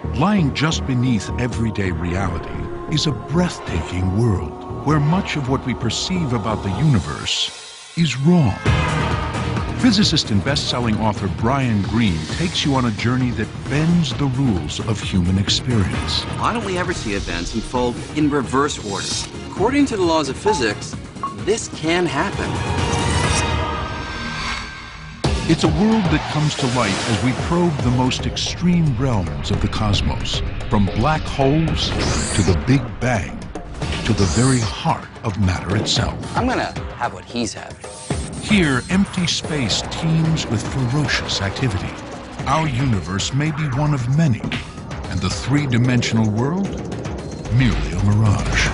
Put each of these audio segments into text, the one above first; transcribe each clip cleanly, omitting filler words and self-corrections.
Lying just beneath everyday reality is a breathtaking world where much of what we perceive about the universe is wrong. Physicist and best-selling author Brian Greene takes you on a journey that bends the rules of human experience. Why don't we ever see events unfold in reverse order? According to the laws of physics, this can happen. It's a world that comes to light as we probe the most extreme realms of the cosmos, from black holes to the Big Bang, to the very heart of matter itself. I'm gonna have what he's having. Here, empty space teems with ferocious activity. Our universe may be one of many, and the three-dimensional world, merely a mirage.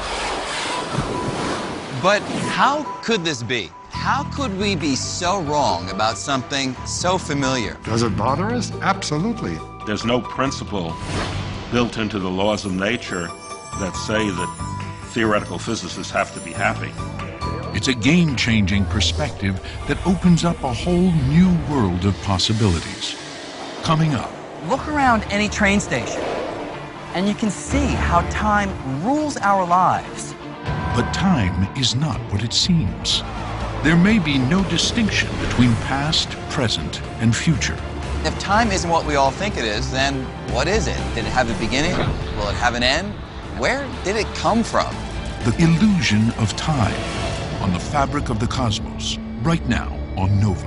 But how could this be? How could we be so wrong about something so familiar? Does it bother us? Absolutely. There's no principle built into the laws of nature that say that theoretical physicists have to be happy. It's a game-changing perspective that opens up a whole new world of possibilities. Coming up. Look around any train station, and you can see how time rules our lives. But time is not what it seems. There may be no distinction between past, present, and future. If time isn't what we all think it is, then what is it? Did it have a beginning? Will it have an end? Where did it come from? The illusion of time on the fabric of the cosmos, right now on Nova.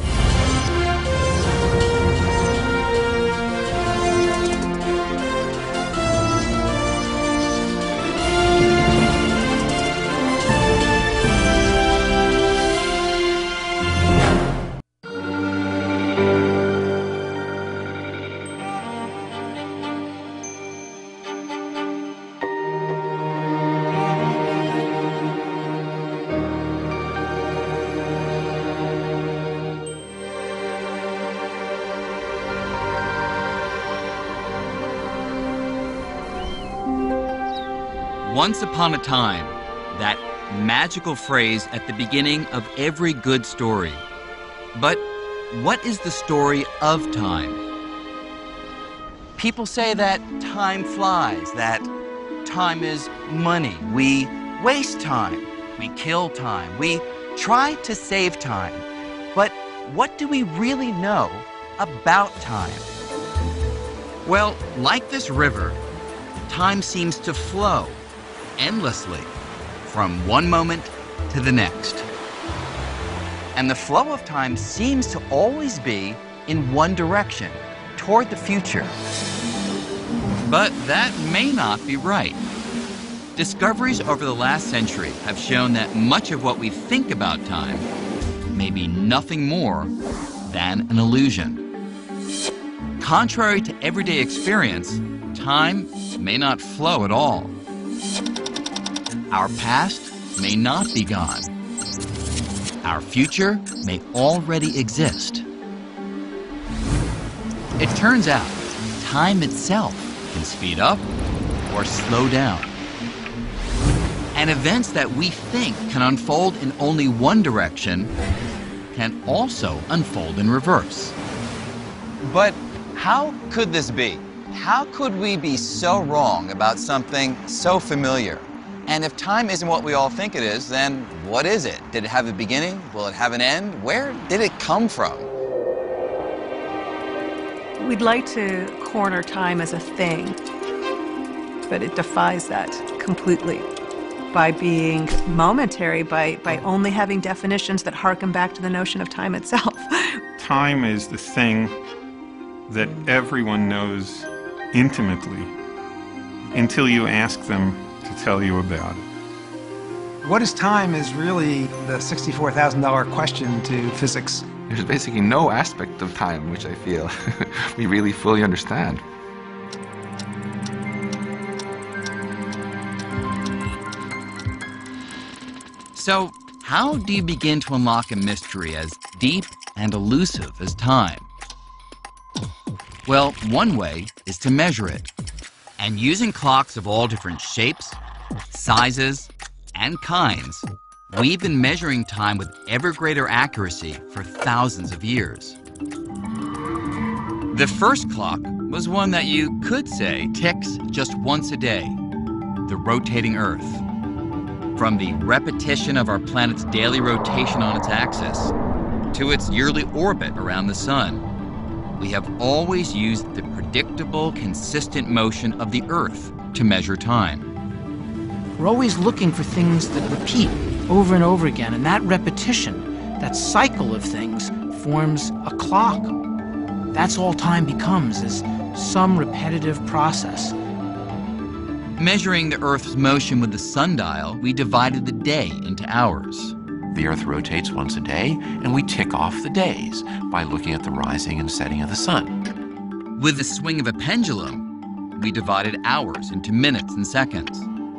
Once upon a time, that magical phrase at the beginning of every good story. But what is the story of time? People say that time flies, that time is money. We waste time, we kill time, we try to save time. But what do we really know about time? Well, like this river, time seems to flow endlessly from one moment to the next. And the flow of time seems to always be in one direction, toward the future. But that may not be right. Discoveries over the last century have shown that much of what we think about time may be nothing more than an illusion. Contrary to everyday experience, time may not flow at all. Our past may not be gone. Our future may already exist. It turns out, time itself can speed up or slow down. And events that we think can unfold in only one direction can also unfold in reverse. But how could this be? How could we be so wrong about something so familiar? And if time isn't what we all think it is, then what is it? Did it have a beginning? Will it have an end? Where did it come from? We'd like to corner time as a thing, but it defies that completely by being momentary, by only having definitions that harken back to the notion of time itself. Time is the thing that everyone knows intimately until you ask them to tell you about it. What is time is really the $64,000 question to physics. There's basically no aspect of time which I feel we really fully understand. So, how do you begin to unlock a mystery as deep and elusive as time? Well, one way is to measure it. And using clocks of all different shapes, sizes, and kinds, we've been measuring time with ever greater accuracy for thousands of years. The first clock was one that you could say ticks just once a day: the rotating Earth. From the repetition of our planet's daily rotation on its axis to its yearly orbit around the sun, we have always used the predictable, consistent motion of the Earth to measure time. We're always looking for things that repeat over and over again, and that repetition, that cycle of things, forms a clock. That's all time becomes, is some repetitive process. Measuring the Earth's motion with the sundial, we divided the day into hours. The Earth rotates once a day, and we tick off the days by looking at the rising and setting of the sun. With the swing of a pendulum, we divided hours into minutes and seconds.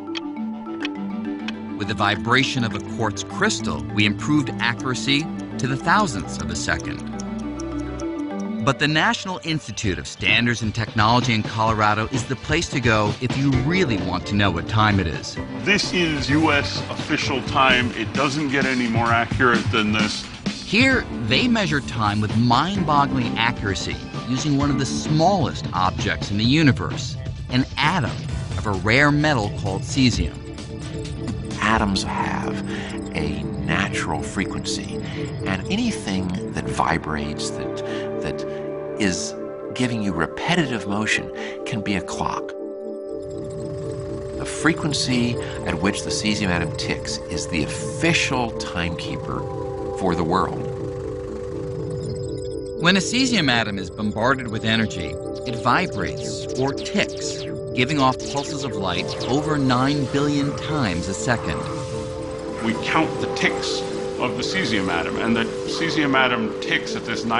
With the vibration of a quartz crystal, we improved accuracy to the thousandths of a second. But the National Institute of Standards and Technology in Colorado is the place to go if you really want to know what time it is. This is U.S. official time. It doesn't get any more accurate than this. Here, they measure time with mind-boggling accuracy using one of the smallest objects in the universe, an atom of a rare metal called cesium. Atoms have a natural frequency, and anything that vibrates, that is giving you repetitive motion, can be a clock. The frequency at which the cesium atom ticks is the official timekeeper for the world. When a cesium atom is bombarded with energy, it vibrates or ticks, giving off pulses of light over 9 billion times a second. We count the ticks of the cesium atom, and the cesium atom ticks at this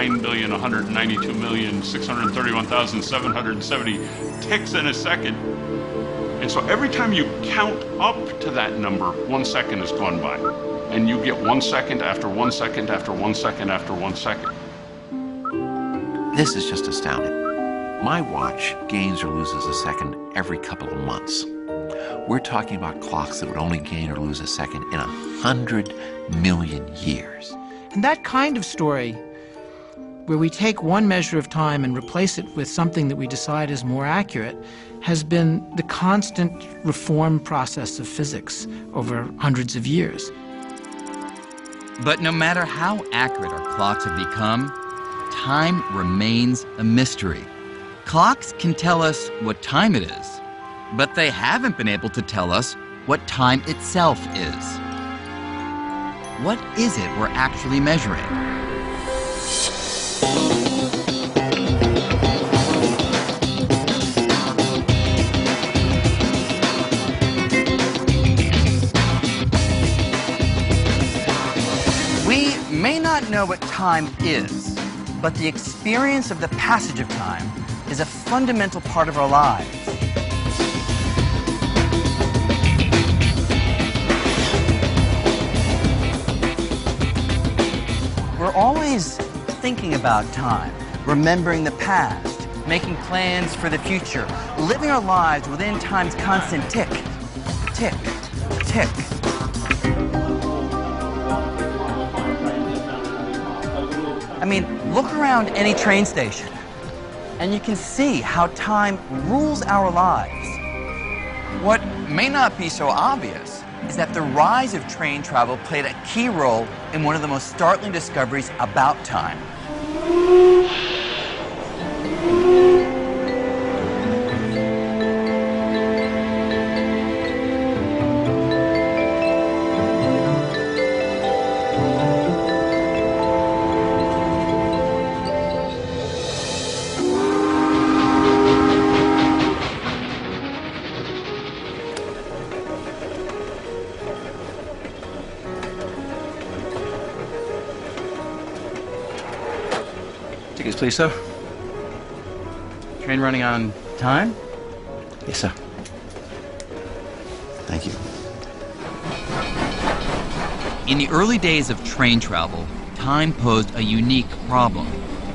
9,192,631,770 ticks in a second. And so every time you count up to that number, 1 second has gone by. And you get 1 second after 1 second after 1 second after 1 second. This is just astounding. My watch gains or loses a second every couple of months. We're talking about clocks that would only gain or lose a second in 100 million years. And that kind of story, where we take one measure of time and replace it with something that we decide is more accurate, has been the constant reform process of physics over hundreds of years. But no matter how accurate our clocks have become, time remains a mystery. Clocks can tell us what time it is, but they haven't been able to tell us what time itself is. What is it we're actually measuring? We may not know what time is, but the experience of the passage of time is a fundamental part of our lives. We're always thinking about time, remembering the past, making plans for the future, living our lives within time's constant tick, tick, tick. I mean, look around any train station, and you can see how time rules our lives. What may not be so obvious is that the rise of train travel played a key role in one of the most startling discoveries about time. Tickets, please, sir. Train running on time? Yes, sir. Thank you. In the early days of train travel, time posed a unique problem.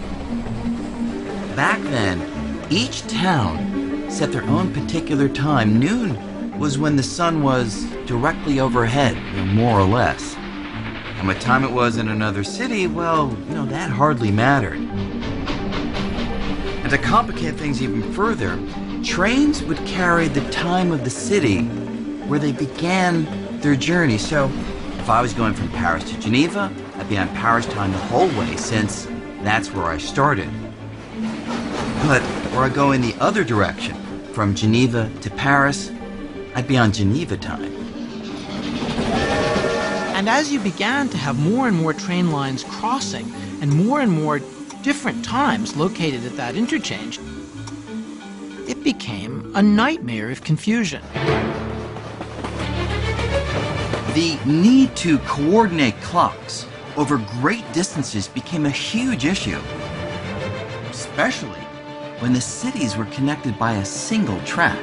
Back then, each town set their own particular time. Noon was when the sun was directly overhead, more or less. And what time it was in another city, well, that hardly mattered. And to complicate things even further, trains would carry the time of the city where they began their journey. So if I was going from Paris to Geneva, I'd be on Paris time the whole way, since that's where I started. But were I going the other direction, from Geneva to Paris, I'd be on Geneva time. And as you began to have more and more train lines crossing and more different times located at that interchange, it became a nightmare of confusion. The need to coordinate clocks over great distances became a huge issue, especially when the cities were connected by a single track.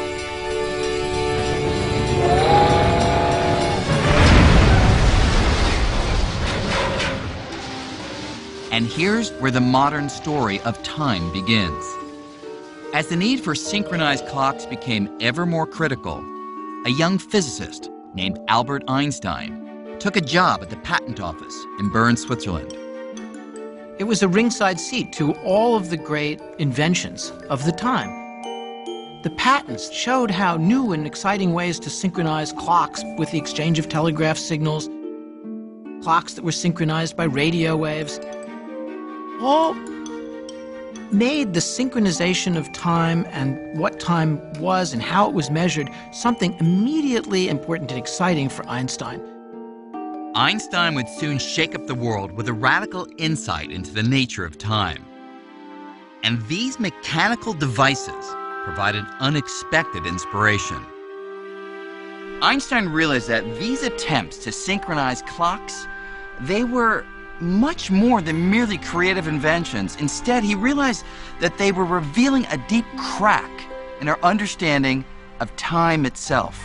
And here's where the modern story of time begins. As the need for synchronized clocks became ever more critical, a young physicist named Albert Einstein took a job at the patent office in Bern, Switzerland. It was a ringside seat to all of the great inventions of the time. The patents showed how new and exciting ways to synchronize clocks with the exchange of telegraph signals, clocks that were synchronized by radio waves, all made the synchronization of time and what time was and how it was measured something immediately important and exciting for Einstein. Einstein would soon shake up the world with a radical insight into the nature of time. And these mechanical devices provided unexpected inspiration. Einstein realized that these attempts to synchronize clocks, they were much more than merely creative inventions. Instead, he realized that they were revealing a deep crack in our understanding of time itself.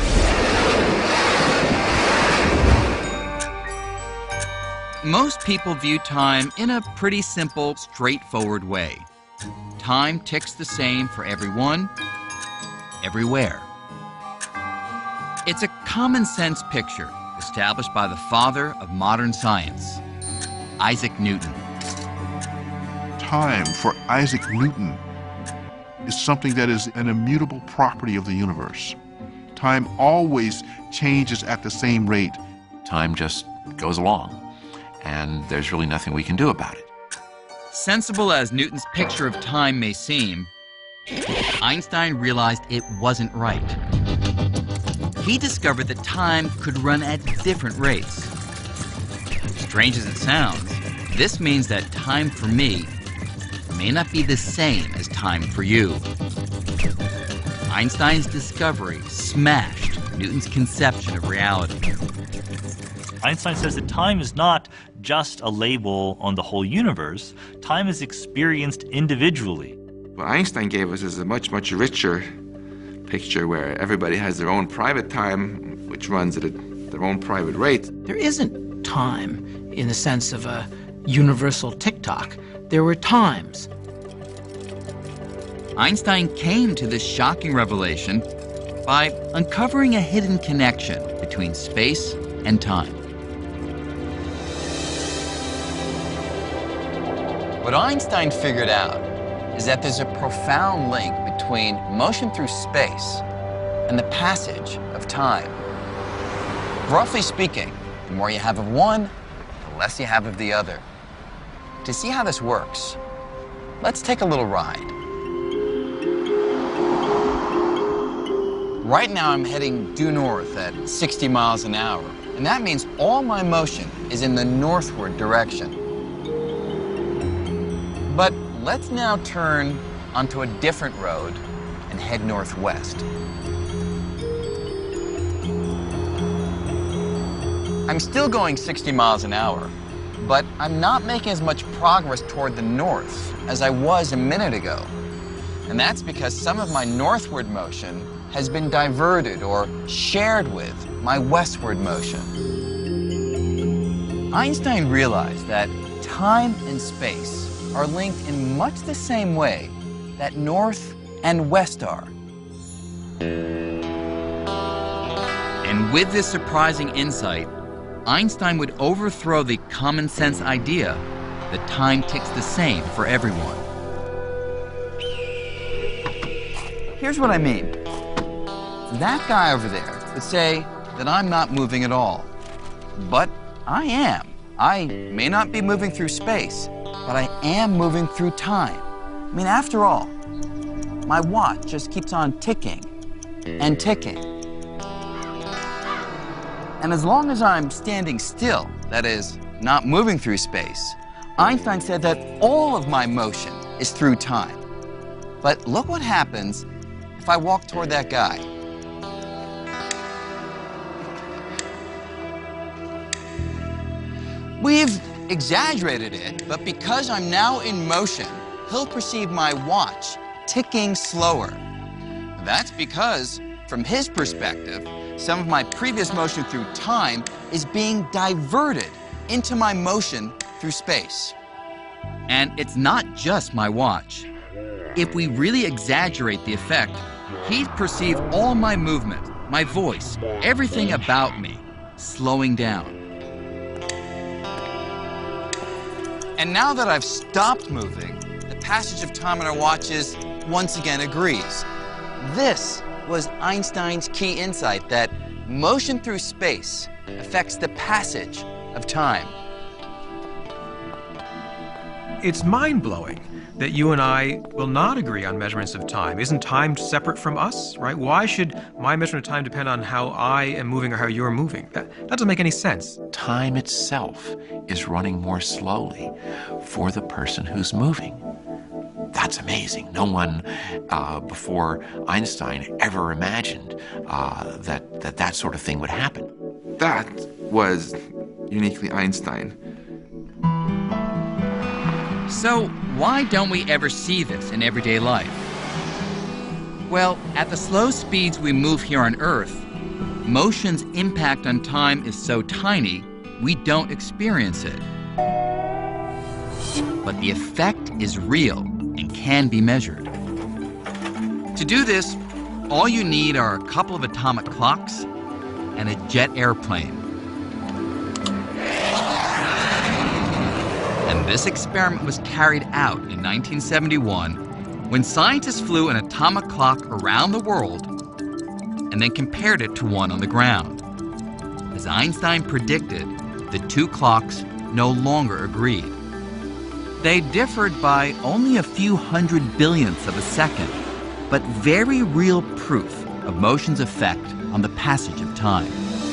Most people view time in a pretty simple, straightforward way. Time ticks the same for everyone, everywhere. It's a common sense picture established by the father of modern science, Isaac Newton. Time, for Isaac Newton, is something that is an immutable property of the universe. Time always changes at the same rate. Time just goes along, and there's really nothing we can do about it. Sensible as Newton's picture of time may seem, Einstein realized it wasn't right. He discovered that time could run at different rates. Strange as it sounds, this means that time for me may not be the same as time for you. Einstein's discovery smashed Newton's conception of reality. Einstein says that time is not just a label on the whole universe. Time is experienced individually. What Einstein gave us is a much, much richer picture where everybody has their own private time, which runs at their own private rate. There isn't time in the sense of a universal tick-tock. There were times. Einstein came to this shocking revelation by uncovering a hidden connection between space and time. What Einstein figured out is that there's a profound link between motion through space and the passage of time. Roughly speaking, the more you have of one, the less you have of the other. To see how this works, let's take a little ride. Right now I'm heading due north at 60 miles an hour, and that means all my motion is in the northward direction. But let's now turn onto a different road and head northwest. I'm still going 60 miles an hour, but I'm not making as much progress toward the north as I was a minute ago. And that's because some of my northward motion has been diverted or shared with my westward motion. Einstein realized that time and space are linked in much the same way that north and west are. And with this surprising insight, Einstein would overthrow the common sense idea that time ticks the same for everyone. here's what I mean. That guy over there would say that I'm not moving at all. But I am. I may not be moving through space, but I am moving through time. I mean, after all, my watch just keeps on ticking and ticking. And as long as I'm standing still, that is, not moving through space, Einstein said that all of my motion is through time. But look what happens if I walk toward that guy. We've exaggerated it, but because I'm now in motion, he'll perceive my watch ticking slower. That's because, from his perspective, some of my previous motion through time is being diverted into my motion through space. And it's not just my watch. If we really exaggerate the effect, he'd perceive all my movement, my voice, everything about me slowing down. And now that I've stopped moving, the passage of time on our watches once again agrees. This was Einstein's key insight, that motion through space affects the passage of time. It's mind-blowing that you and I will not agree on measurements of time. Isn't time separate from us, right? Why should my measurement of time depend on how I am moving or how you're moving? That doesn't make any sense. Time itself is running more slowly for the person who's moving. That's amazing. No one before Einstein ever imagined that sort of thing would happen. That was uniquely Einstein. So why don't we ever see this in everyday life? Well, at the slow speeds we move here on Earth, motion's impact on time is so tiny, we don't experience it. But the effect is real and can be measured. To do this, all you need are a couple of atomic clocks and a jet airplane. And this experiment was carried out in 1971 when scientists flew an atomic clock around the world and then compared it to one on the ground. As Einstein predicted, the two clocks no longer agreed. They differed by only a few hundred billionths of a second, but very real proof of motion's effect on the passage of time.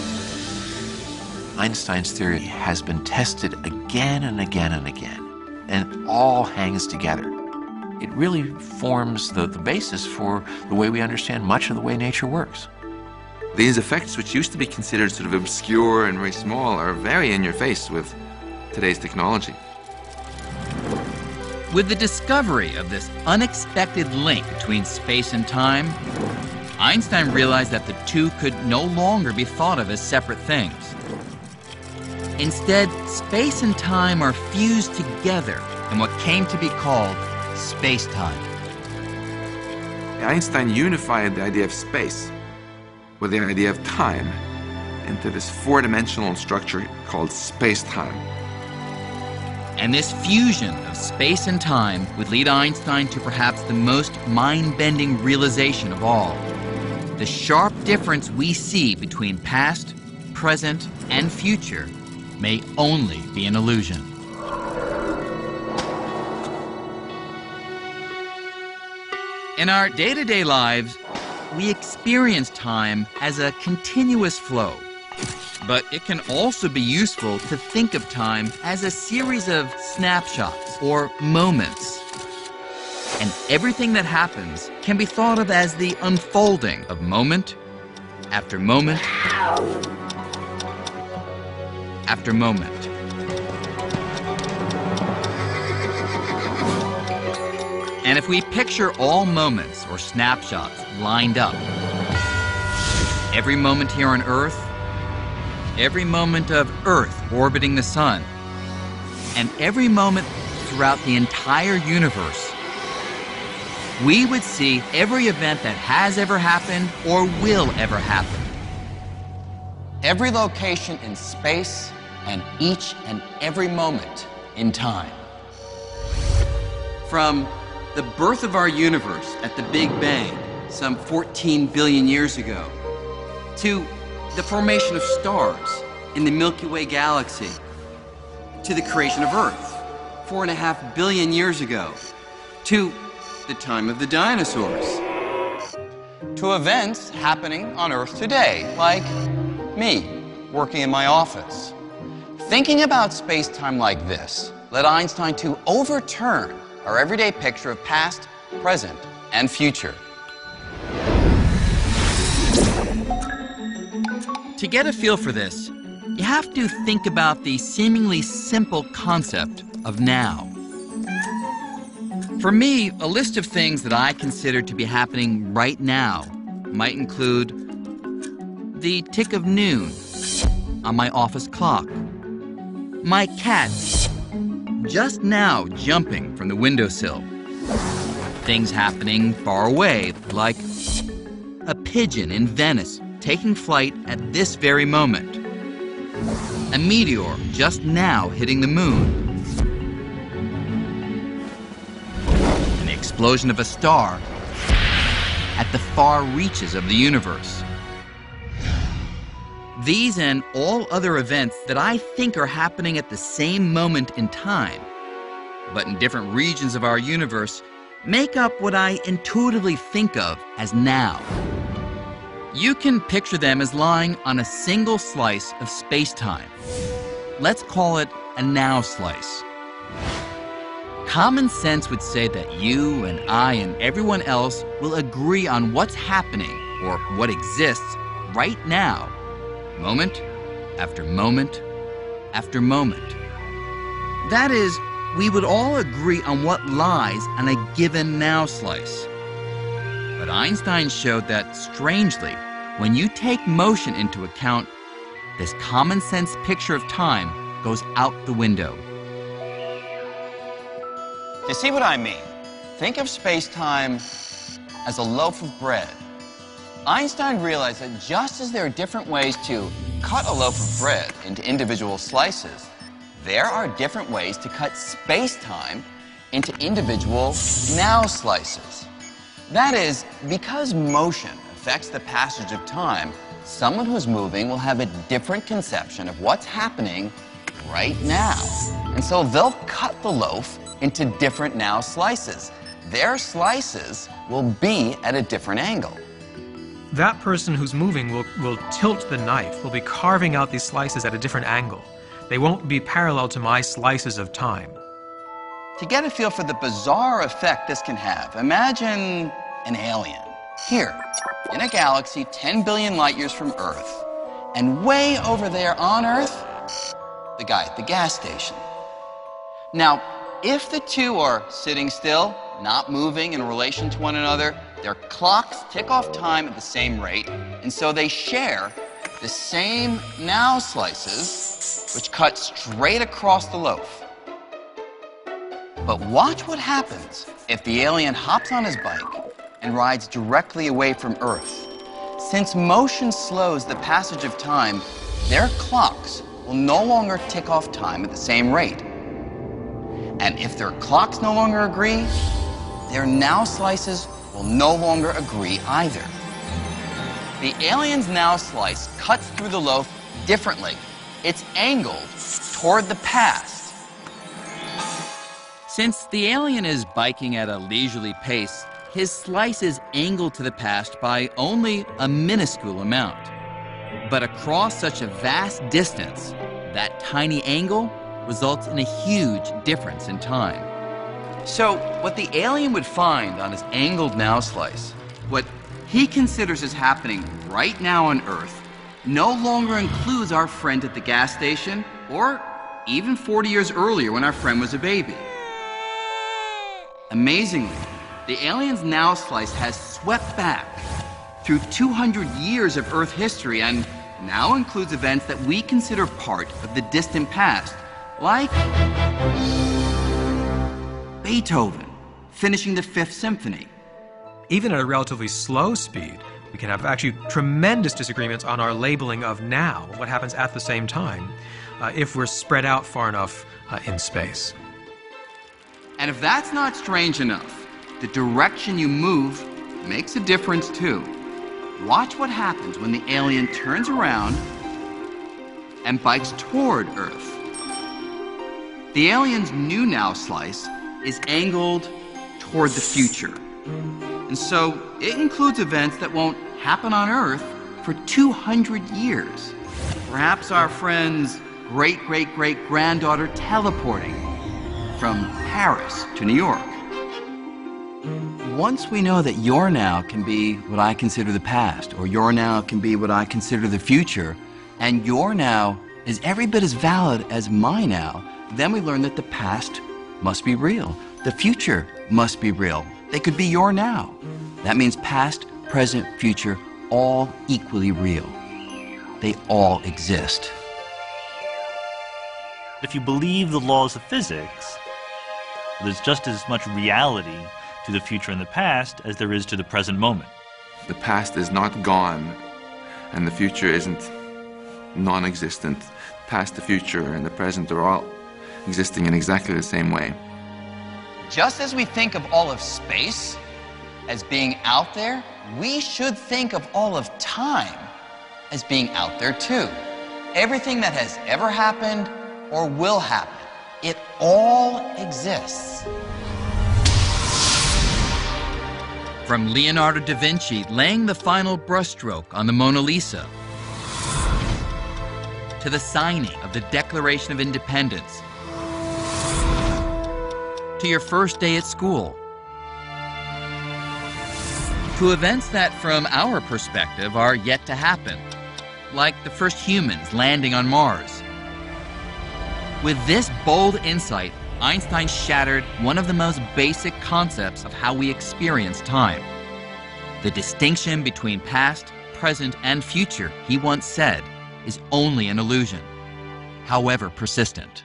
Einstein's theory has been tested again and again and again, and it all hangs together. It really forms the basis for the way we understand much of the way nature works. These effects, which used to be considered sort of obscure and very small, are very in your face with today's technology. With the discovery of this unexpected link between space and time, Einstein realized that the two could no longer be thought of as separate things. Instead, space and time are fused together in what came to be called space-time. Einstein unified the idea of space with the idea of time into this four-dimensional structure called space-time. And this fusion of space and time would lead Einstein to perhaps the most mind-bending realization of all: the sharp difference we see between past, present, and future may only be an illusion. In our day-to-day lives, we experience time as a continuous flow. But it can also be useful to think of time as a series of snapshots or moments. And everything that happens can be thought of as the unfolding of moment after moment after moment. And if we picture all moments or snapshots lined up, every moment here on Earth, every moment of Earth orbiting the sun, and every moment throughout the entire universe, we would see every event that has ever happened or will ever happen. Every location in space and each and every moment in time. From the birth of our universe at the Big Bang some 14 billion years ago, to the formation of stars in the Milky Way galaxy, to the creation of Earth 4.5 billion years ago, to the time of the dinosaurs, to events happening on Earth today, like me working in my office. Thinking about space-time like this led Einstein to overturn our everyday picture of past, present, and future. To get a feel for this, you have to think about the seemingly simple concept of now. For me, a list of things that I consider to be happening right now might include the tick of noon on my office clock, my cat just now jumping from the windowsill, things happening far away, like a pigeon in Venice taking flight at this very moment, a meteor just now hitting the moon, and the explosion of a star at the far reaches of the universe. These and all other events that I think are happening at the same moment in time, but in different regions of our universe, make up what I intuitively think of as now. You can picture them as lying on a single slice of space-time. Let's call it a now slice. Common sense would say that you and I and everyone else will agree on what's happening or what exists right now, moment after moment after moment. That is, we would all agree on what lies on a given now slice. But Einstein showed that, strangely, when you take motion into account, this common sense picture of time goes out the window. To see what I mean, think of space-time as a loaf of bread. Einstein realized that just as there are different ways to cut a loaf of bread into individual slices, there are different ways to cut space-time into individual now slices. That is, because motion affects the passage of time, someone who's moving will have a different conception of what's happening right now. And so they'll cut the loaf into different now slices. Their slices will be at a different angle. That person who's moving will tilt the knife, will be carving out these slices at a different angle. They won't be parallel to my slices of time. To get a feel for the bizarre effect this can have, imagine an alien here in a galaxy 10 billion light years from Earth, and way over there on Earth, the guy at the gas station. Now, if the two are sitting still, not moving in relation to one another, their clocks tick off time at the same rate, and so they share the same now slices, which cut straight across the loaf. But watch what happens if the alien hops on his bike and rides directly away from Earth. Since motion slows the passage of time, their clocks will no longer tick off time at the same rate. And if their clocks no longer agree, their now slices will no longer agree either. The alien's now slice cuts through the loaf differently. It's angled toward the past. Since the alien is biking at a leisurely pace, his slice is angled to the past by only a minuscule amount. But across such a vast distance, that tiny angle results in a huge difference in time. So what the alien would find on his angled now slice, what he considers as happening right now on Earth, no longer includes our friend at the gas station or even 40 years earlier when our friend was a baby. Amazingly, the alien's now slice has swept back through 200 years of Earth history and now includes events that we consider part of the distant past, like Beethoven finishing the Fifth Symphony. Even at a relatively slow speed, we can have actually tremendous disagreements on our labeling of now, what happens at the same time, if we're spread out far enough in space. And if that's not strange enough, the direction you move makes a difference too. Watch what happens when the alien turns around and bikes toward Earth. The alien's new now slice is angled toward the future. And so it includes events that won't happen on Earth for 200 years. Perhaps our friend's great-great-great-granddaughter teleporting from Paris to New York. Once we know that your now can be what I consider the past, or your now can be what I consider the future, and your now is every bit as valid as my now, then we learn that the past must be real. The future must be real. They could be your now. That means past, present, future, all equally real. They all exist. If you believe the laws of physics, there's just as much reality to the future and the past as there is to the present moment. The past is not gone, and the future isn't non-existent. Past, the future, and the present are all existing in exactly the same way. Just as we think of all of space as being out there, we should think of all of time as being out there too. Everything that has ever happened or will happen, it all exists. From Leonardo da Vinci laying the final brushstroke on the Mona Lisa, to the signing of the Declaration of Independence, to your first day at school, to events that from our perspective are yet to happen, like the first humans landing on Mars. With this bold insight, Einstein shattered one of the most basic concepts of how we experience time. The distinction between past, present, and future, he once said, is only an illusion, however persistent.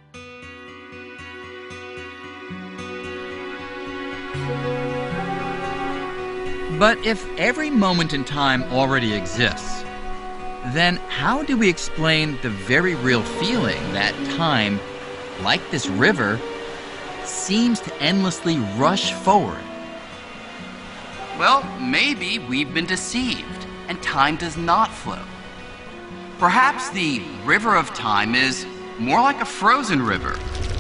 But if every moment in time already exists, then how do we explain the very real feeling that time, like this river, seems to endlessly rush forward? Well, maybe we've been deceived and time does not flow. Perhaps the river of time is more like a frozen river,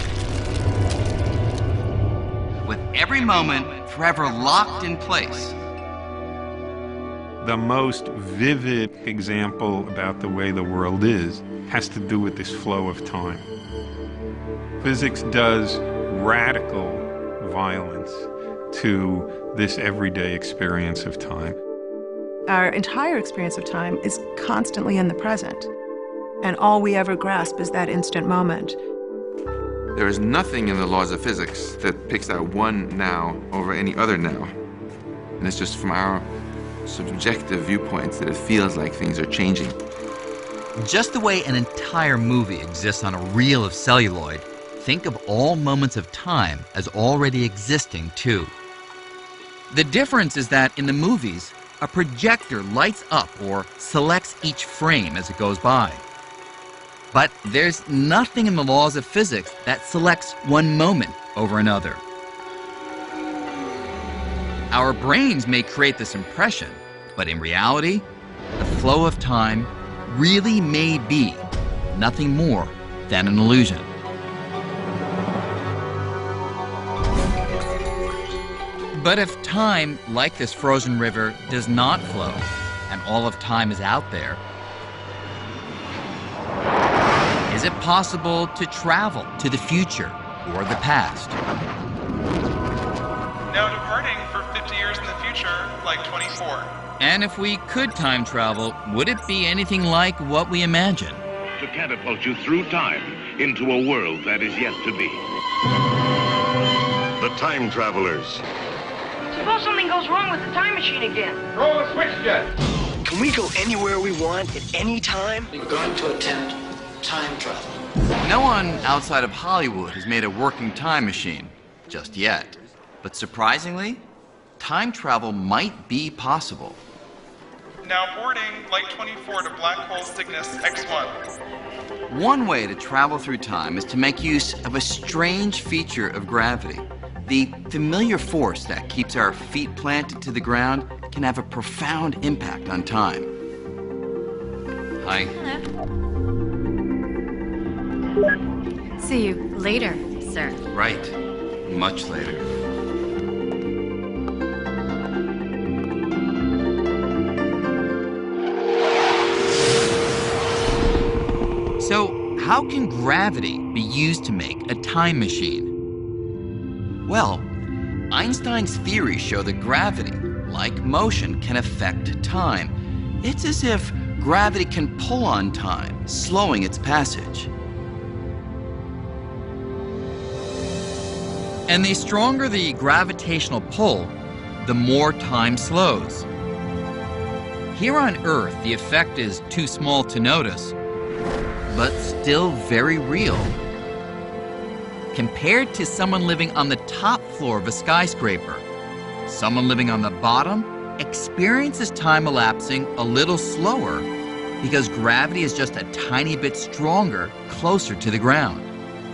with every moment forever locked in place. The most vivid example about the way the world is has to do with this flow of time. Physics does radical violence to this everyday experience of time. Our entire experience of time is constantly in the present, and all we ever grasp is that instant moment. There is nothing in the laws of physics that picks out one now over any other now. And it's just from our subjective viewpoints that it feels like things are changing. Just the way an entire movie exists on a reel of celluloid, think of all moments of time as already existing too. The difference is that in the movies, a projector lights up or selects each frame as it goes by. But there's nothing in the laws of physics that selects one moment over another. Our brains may create this impression, but in reality, the flow of time really may be nothing more than an illusion. But if time, like this frozen river, does not flow, and all of time is out there, is it possible to travel to the future or the past? Now departing for 50 years in the future, like 24. And if we could time travel, would it be anything like what we imagine? To catapult you through time into a world that is yet to be. The Time Travelers. Suppose something goes wrong with the time machine again. Roll the switch, Jet. Can we go anywhere we want at any time? We're going to attempt time travel. No one outside of Hollywood has made a working time machine, just yet. But surprisingly, time travel might be possible. Now boarding Light 24 to Black Hole Cygnus X1. One way to travel through time is to make use of a strange feature of gravity. the familiar force that keeps our feet planted to the ground can have a profound impact on time. Hi. Hello. See you later, sir. Right. Much later. So, how can gravity be used to make a time machine? Well, Einstein's theories show that gravity, like motion, can affect time. It's as if gravity can pull on time, slowing its passage. And the stronger the gravitational pull, the more time slows. Here on Earth, the effect is too small to notice, but still very real. Compared to someone living on the top floor of a skyscraper, someone living on the bottom experiences time elapsing a little slower because gravity is just a tiny bit stronger closer to the ground.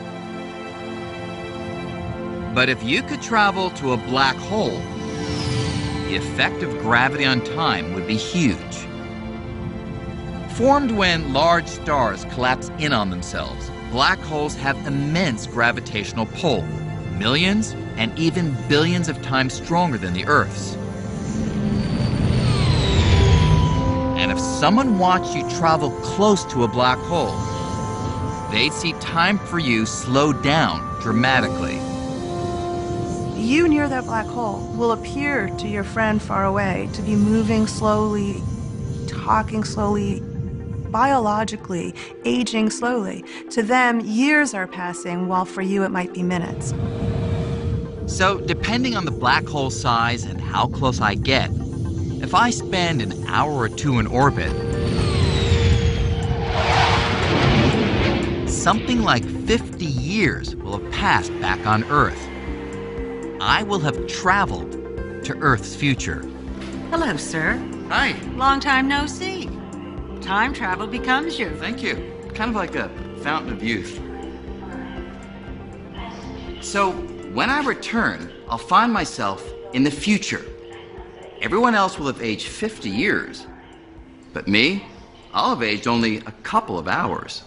But if you could travel to a black hole, the effect of gravity on time would be huge. Formed when large stars collapse in on themselves, black holes have immense gravitational pull, millions and even billions of times stronger than the Earth's. And if someone watched you travel close to a black hole, they'd see time for you slow down dramatically. You near that black hole will appear to your friend far away to be moving slowly, talking slowly, biologically, aging slowly. To them, years are passing, while for you it might be minutes. So, depending on the black hole size and how close I get, if I spend an hour or two in orbit, something like 50 years will have passed back on Earth. I will have traveled to Earth's future. Hello, sir. Hi. Long time no see. Time travel becomes you. Thank you. Kind of like a fountain of youth. So, when I return, I'll find myself in the future. Everyone else will have aged 50 years. But me, I'll have aged only a couple of hours.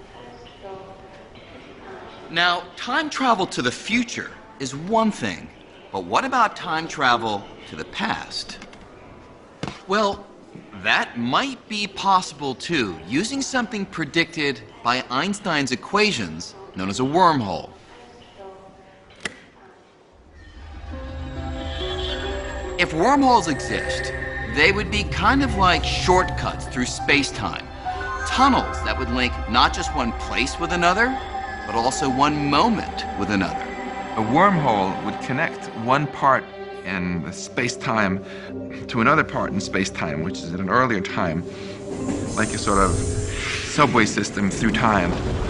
Now, time travel to the future is one thing, but what about time travel to the past? Well, that might be possible too, using something predicted by Einstein's equations known as a wormhole. If wormholes exist, they would be kind of like shortcuts through space-time. Tunnels that would link not just one place with another, but also one moment with another. A wormhole would connect one part in space-time to another part in space-time, which is at an earlier time, like a sort of subway system through time.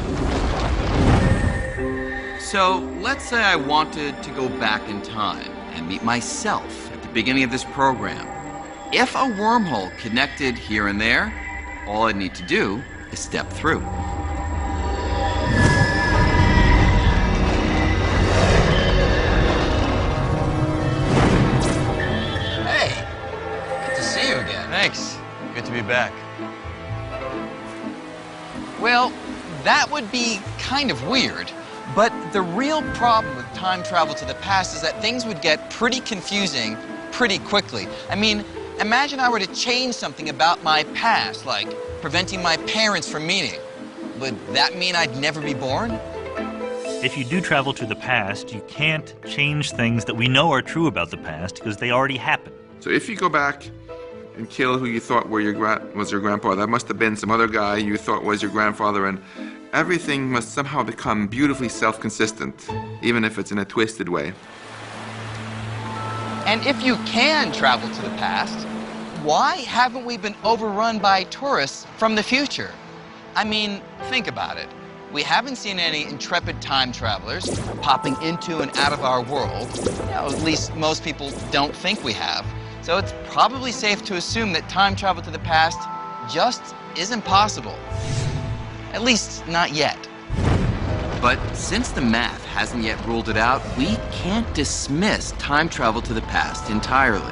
So, let's say I wanted to go back in time and meet myself at the beginning of this program. If a wormhole connected here and there, all I'd need to do is step through. Thanks. Good to be back. Well, that would be kind of weird, but the real problem with time travel to the past is that things would get pretty confusing pretty quickly. I mean, imagine I were to change something about my past, like preventing my parents from meeting. Would that mean I'd never be born? If you do travel to the past, you can't change things that we know are true about the past because they already happened. So if you go back and kill who you thought was your grandpa, that must have been some other guy you thought was your grandfather, and everything must somehow become beautifully self-consistent, even if it's in a twisted way. And if you can travel to the past, why haven't we been overrun by tourists from the future? I mean, think about it. We haven't seen any intrepid time travelers popping into and out of our world. You know, at least most people don't think we have. So it's probably safe to assume that time travel to the past just isn't possible. At least not yet. But since the math hasn't yet ruled it out, we can't dismiss time travel to the past entirely.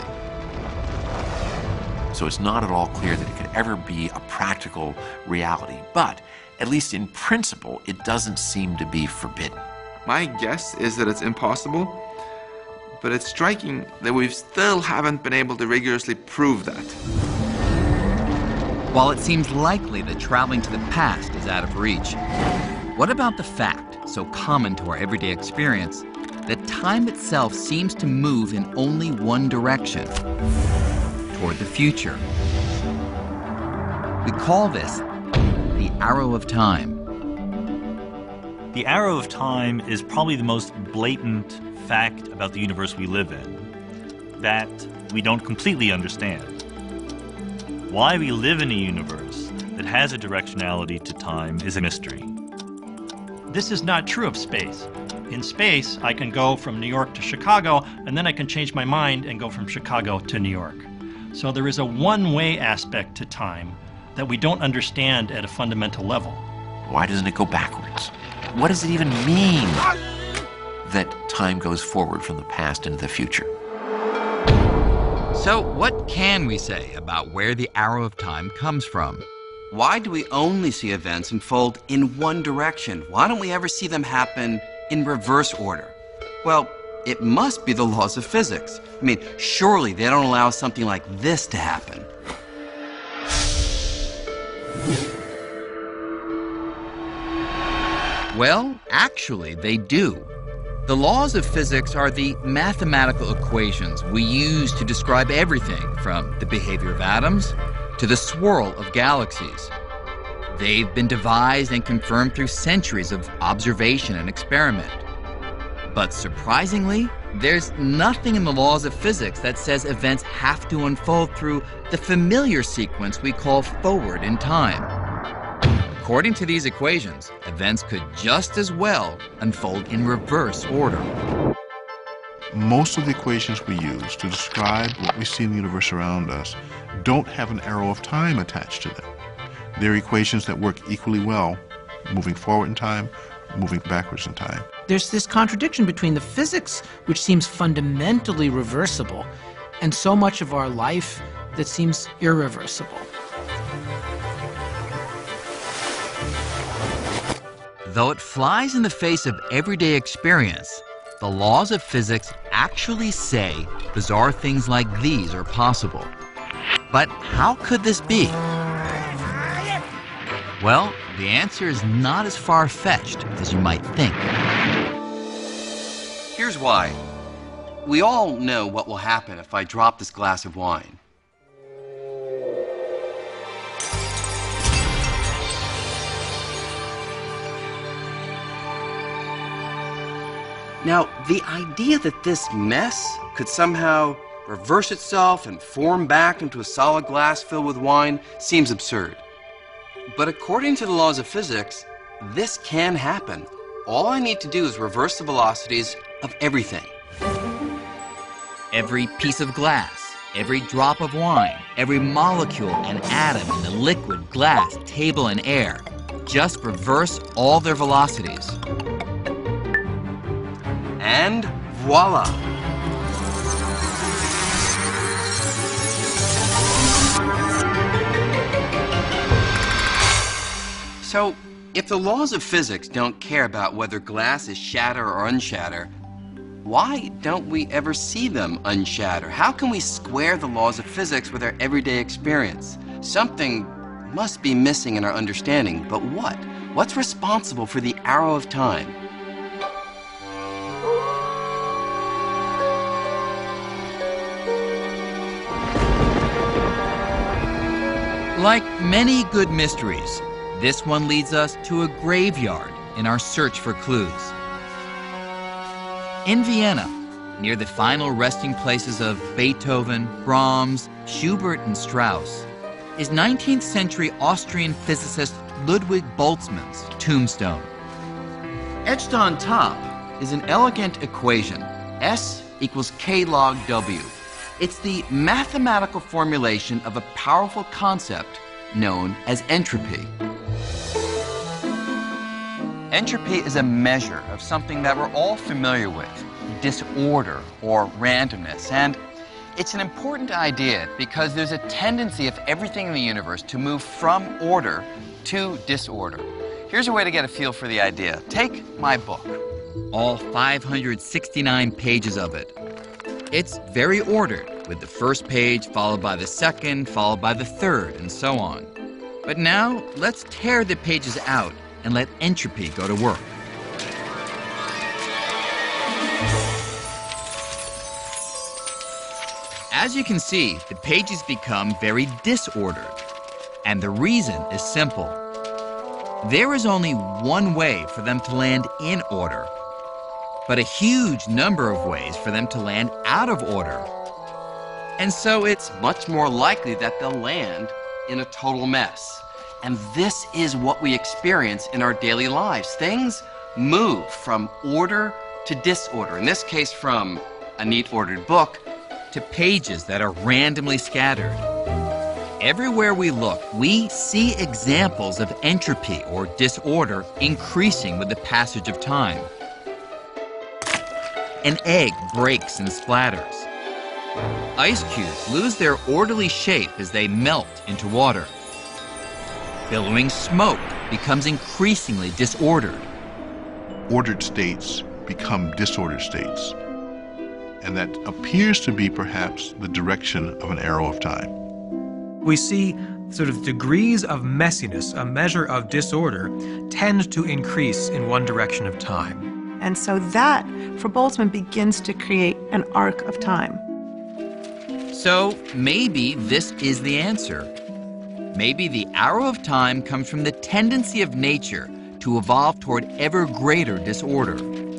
So it's not at all clear that it could ever be a practical reality, but at least in principle, it doesn't seem to be forbidden. My guess is that it's impossible, but it's striking that we still haven't been able to rigorously prove that. While it seems likely that traveling to the past is out of reach, what about the fact, so common to our everyday experience, that time itself seems to move in only one direction, toward the future? We call this the arrow of time. The arrow of time is probably the most blatant fact about the universe we live in that we don't completely understand. Why we live in a universe that has a directionality to time is a mystery. This is not true of space. In space, I can go from New York to Chicago, and then I can change my mind and go from Chicago to New York. So there is a one-way aspect to time that we don't understand at a fundamental level. Why doesn't it go backwards? What does it even mean that time goes forward from the past into the future? So what can we say about where the arrow of time comes from? Why do we only see events unfold in one direction? Why don't we ever see them happen in reverse order? Well, it must be the laws of physics. I mean, surely they don't allow something like this to happen. Well, actually, they do. The laws of physics are the mathematical equations we use to describe everything from the behavior of atoms to the swirl of galaxies. They've been devised and confirmed through centuries of observation and experiment. But surprisingly, there's nothing in the laws of physics that says events have to unfold through the familiar sequence we call forward in time. According to these equations, events could just as well unfold in reverse order. Most of the equations we use to describe what we see in the universe around us don't have an arrow of time attached to them. They're equations that work equally well, moving forward in time, moving backwards in time. There's this contradiction between the physics, which seems fundamentally reversible, and so much of our life that seems irreversible. Though it flies in the face of everyday experience, the laws of physics actually say bizarre things like these are possible. But how could this be? Well, the answer is not as far-fetched as you might think. Here's why. We all know what will happen if I drop this glass of wine. Now, the idea that this mess could somehow reverse itself and form back into a solid glass filled with wine seems absurd. But according to the laws of physics, this can happen. All I need to do is reverse the velocities of everything. Every piece of glass, every drop of wine, every molecule and atom in the liquid, glass, table, and air. Just reverse all their velocities. And voila! So, if the laws of physics don't care about whether glass is shatter or unshatter, why don't we ever see them unshatter? How can we square the laws of physics with our everyday experience? Something must be missing in our understanding, but what? What's responsible for the arrow of time? Like many good mysteries, this one leads us to a graveyard in our search for clues. In Vienna, near the final resting places of Beethoven, Brahms, Schubert, and Strauss, is 19th century Austrian physicist Ludwig Boltzmann's tombstone. Etched on top is an elegant equation, S equals K log W. It's the mathematical formulation of a powerful concept known as entropy. Entropy is a measure of something that we're all familiar with, disorder or randomness. And it's an important idea because there's a tendency of everything in the universe to move from order to disorder. Here's a way to get a feel for the idea. Take my book, all 569 pages of it. It's very ordered, with the first page followed by the second, followed by the third, and so on. But now, let's tear the pages out and let entropy go to work. As you can see, the pages become very disordered. And the reason is simple. There is only one way for them to land in order, but a huge number of ways for them to land out of order. And so it's much more likely that they'll land in a total mess. And this is what we experience in our daily lives. Things move from order to disorder. In this case, from a neat ordered book to pages that are randomly scattered. Everywhere we look, we see examples of entropy or disorder increasing with the passage of time. An egg breaks and splatters. Ice cubes lose their orderly shape as they melt into water. Billowing smoke becomes increasingly disordered. Ordered states become disordered states. And that appears to be perhaps the direction of an arrow of time. We see sort of degrees of messiness, a measure of disorder, tend to increase in one direction of time. And so that, for Boltzmann, begins to create an arc of time. So maybe this is the answer. Maybe the arrow of time comes from the tendency of nature to evolve toward ever greater disorder.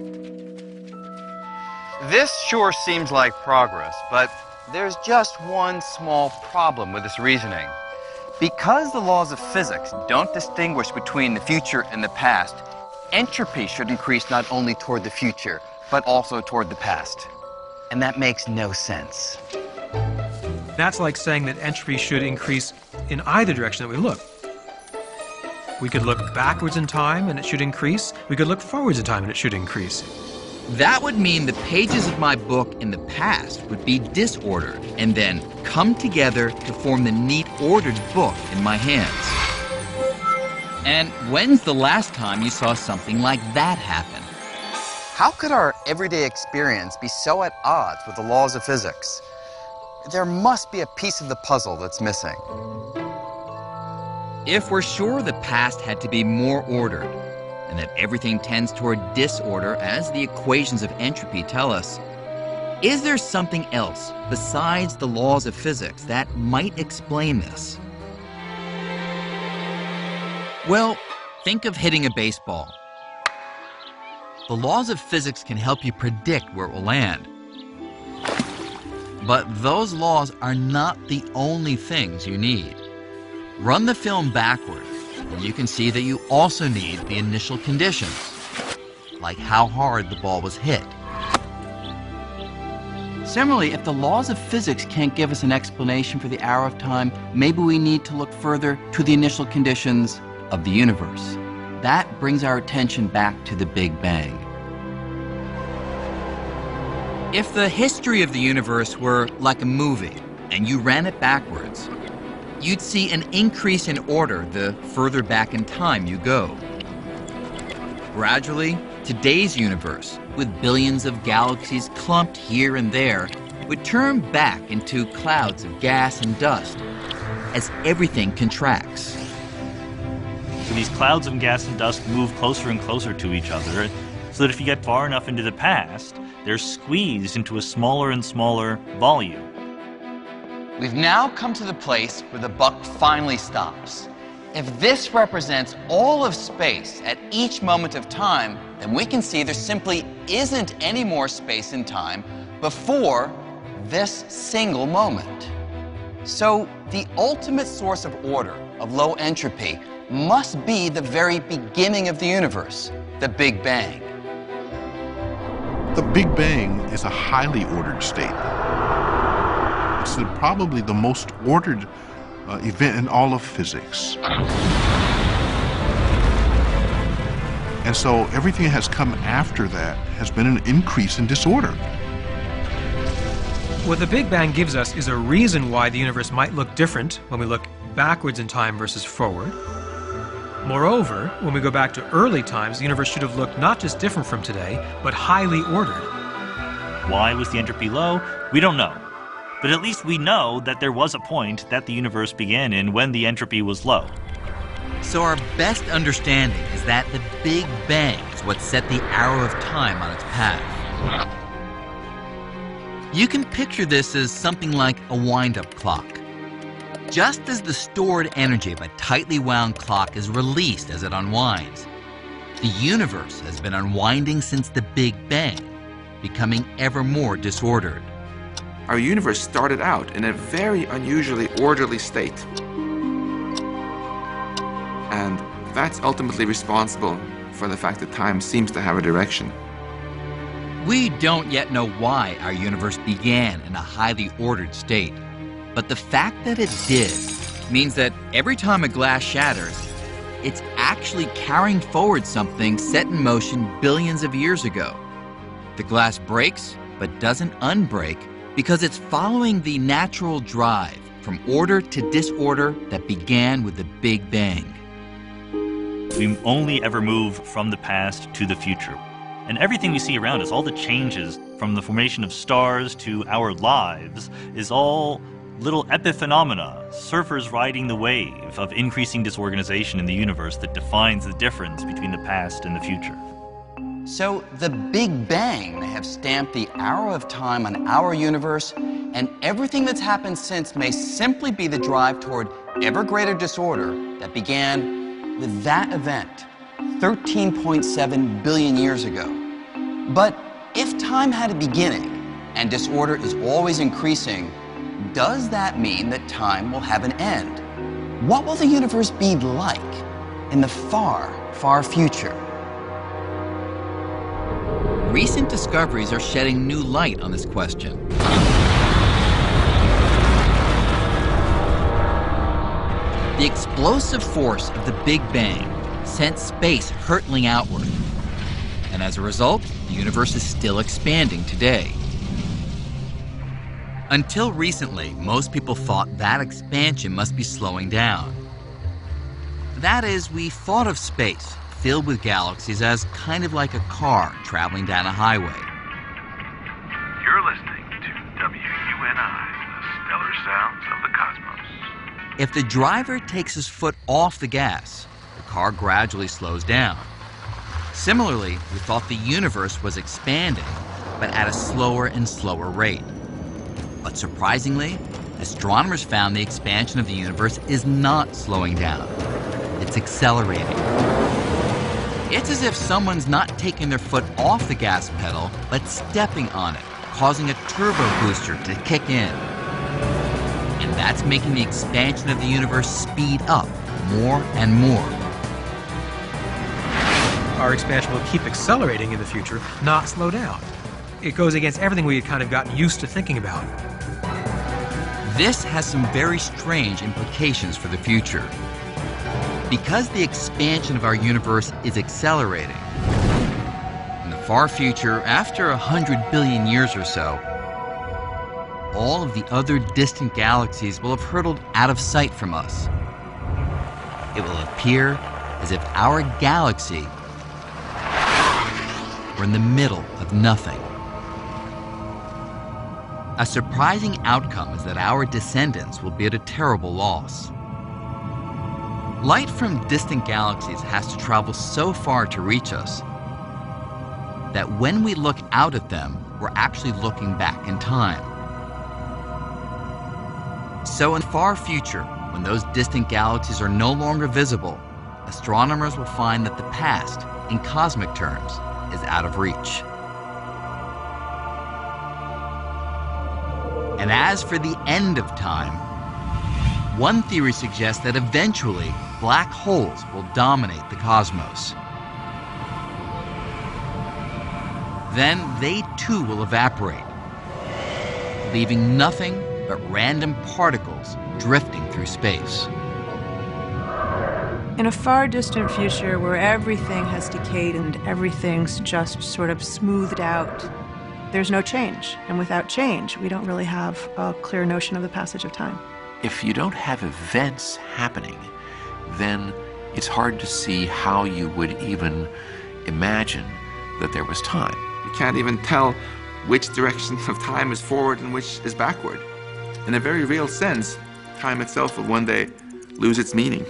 This sure seems like progress, but there's just one small problem with this reasoning. Because the laws of physics don't distinguish between the future and the past, entropy should increase not only toward the future, but also toward the past. And that makes no sense. That's like saying that entropy should increase in either direction that we look. We could look backwards in time and it should increase. We could look forwards in time and it should increase. That would mean the pages of my book in the past would be disordered and then come together to form the neat ordered book in my hands. And when's the last time you saw something like that happen? How could our everyday experience be so at odds with the laws of physics? There must be a piece of the puzzle that's missing. If we're sure the past had to be more ordered, and that everything tends toward disorder as the equations of entropy tell us, is there something else besides the laws of physics that might explain this? Well, think of hitting a baseball. The laws of physics can help you predict where it will land. But those laws are not the only things you need. Run the film backward, and you can see that you also need the initial conditions, like how hard the ball was hit. Similarly, if the laws of physics can't give us an explanation for the arrow of time, maybe we need to look further to the initial conditions of the universe. That brings our attention back to the Big Bang. If the history of the universe were like a movie, and you ran it backwards, you'd see an increase in order the further back in time you go. Gradually, today's universe, with billions of galaxies clumped here and there, would turn back into clouds of gas and dust as everything contracts. So these clouds of gas and dust move closer and closer to each other, so that if you get far enough into the past, they're squeezed into a smaller and smaller volume. We've now come to the place where the buck finally stops. If this represents all of space at each moment of time, then we can see there simply isn't any more space and time before this single moment. So the ultimate source of order, of low entropy, must be the very beginning of the universe, the Big Bang. The Big Bang is a highly ordered state. It's probably the most ordered event in all of physics. And so everything that has come after that has been an increase in disorder. What the Big Bang gives us is a reason why the universe might look different when we look backwards in time versus forward. Moreover, when we go back to early times, the universe should have looked not just different from today, but highly ordered. Why was the entropy low? We don't know. But at least we know that there was a point that the universe began in when the entropy was low. So our best understanding is that the Big Bang is what set the arrow of time on its path. You can picture this as something like a wind-up clock. Just as the stored energy of a tightly wound clock is released as it unwinds, the universe has been unwinding since the Big Bang, becoming ever more disordered. Our universe started out in a very unusually orderly state. And that's ultimately responsible for the fact that time seems to have a direction. We don't yet know why our universe began in a highly ordered state. But the fact that it did means that every time a glass shatters, it's actually carrying forward something set in motion billions of years ago. The glass breaks, but doesn't unbreak because it's following the natural drive from order to disorder that began with the Big Bang. We only ever move from the past to the future. And everything we see around us, all the changes from the formation of stars to our lives, is all little epiphenomena, surfers riding the wave of increasing disorganization in the universe that defines the difference between the past and the future. So the Big Bang may have stamped the arrow of time on our universe, and everything that's happened since may simply be the drive toward ever greater disorder that began with that event 13.7 billion years ago. But if time had a beginning and disorder is always increasing, does that mean that time will have an end? What will the universe be like in the far, far future? Recent discoveries are shedding new light on this question. The explosive force of the Big Bang sent space hurtling outward. And as a result, the universe is still expanding today. Until recently, most people thought that expansion must be slowing down. That is, we thought of space filled with galaxies as kind of like a car traveling down a highway. You're listening to WUNI, the stellar sounds of the cosmos. If the driver takes his foot off the gas, the car gradually slows down. Similarly, we thought the universe was expanding, but at a slower and slower rate. But surprisingly, astronomers found the expansion of the universe is not slowing down. It's accelerating. It's as if someone's not taking their foot off the gas pedal, but stepping on it, causing a turbo booster to kick in. And that's making the expansion of the universe speed up more and more. Our expansion will keep accelerating in the future, not slow down. It goes against everything we had kind of gotten used to thinking about. This has some very strange implications for the future. Because the expansion of our universe is accelerating, in the far future, after 100 billion years or so, all of the other distant galaxies will have hurtled out of sight from us. It will appear as if our galaxy were in the middle of nothing. A surprising outcome is that our descendants will be at a terrible loss. Light from distant galaxies has to travel so far to reach us that when we look out at them, we're actually looking back in time. So in the far future, when those distant galaxies are no longer visible, astronomers will find that the past, in cosmic terms, is out of reach. And as for the end of time, one theory suggests that eventually black holes will dominate the cosmos. Then they too will evaporate, leaving nothing but random particles drifting through space. In a far distant future where everything has decayed and everything's just sort of smoothed out, there's no change. And without change, we don't really have a clear notion of the passage of time. If you don't have events happening, then it's hard to see how you would even imagine that there was time. You can't even tell which direction of time is forward and which is backward. In a very real sense, time itself will one day lose its meaning.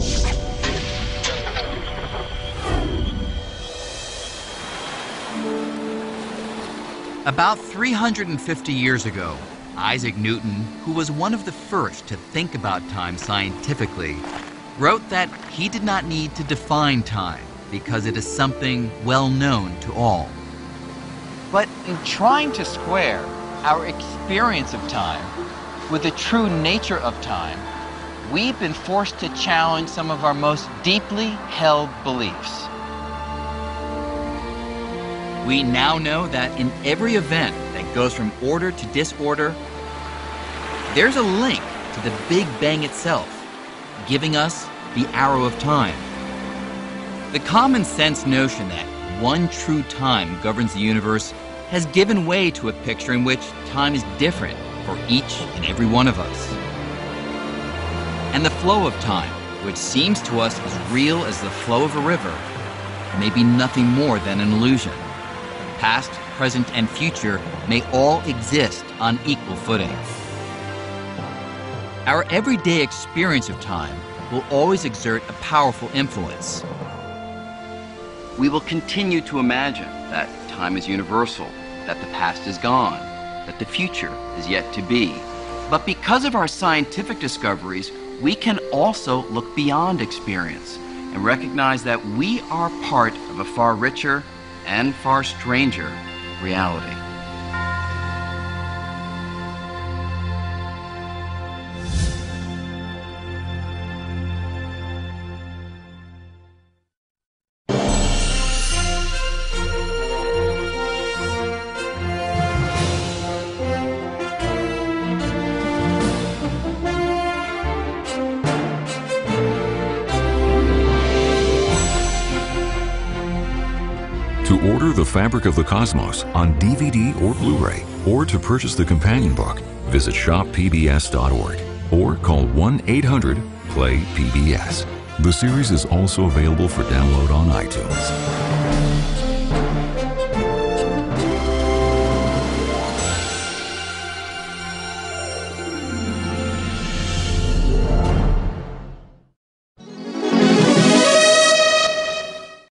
About 350 years ago, Isaac Newton, who was one of the first to think about time scientifically, wrote that he did not need to define time because it is something well known to all. But in trying to square our experience of time with the true nature of time, we've been forced to challenge some of our most deeply held beliefs. We now know that in every event that goes from order to disorder, there's a link to the Big Bang itself, giving us the arrow of time. The common sense notion that one true time governs the universe has given way to a picture in which time is different for each and every one of us. And the flow of time, which seems to us as real as the flow of a river, may be nothing more than an illusion. Past, present, and future may all exist on equal footing. Our everyday experience of time will always exert a powerful influence. We will continue to imagine that time is universal, that the past is gone, that the future is yet to be. But because of our scientific discoveries, we can also look beyond experience and recognize that we are part of a far richer and far stranger reality. To order The Fabric of the Cosmos on DVD or Blu-ray, or to purchase the companion book, visit shoppbs.org or call 1-800-PLAY-PBS. The series is also available for download on iTunes.